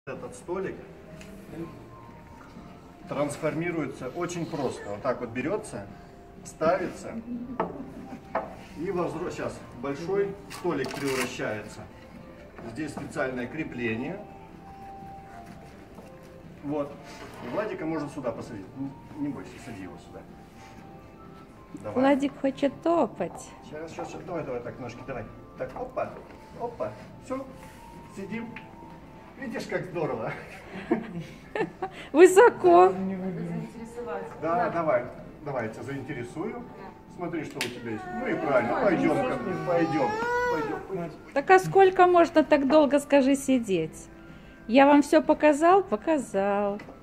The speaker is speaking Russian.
Этот столик трансформируется очень просто. Вот так вот берется, ставится и сейчас большой столик превращается. Здесь специальное крепление. Вот. И Владика можно сюда посадить. Не бойся, сади его сюда. Давай. Владик хочет топать. Сейчас, давай, так, ножки, давай. Так, опа, опа, все, сидим. Видишь, как здорово? Высоко. Да, давай, я тебя заинтересую. Смотри, что у тебя есть. Ну и правильно, пойдем. Так а сколько можно так долго, скажи, сидеть? Я вам все показал? Показал.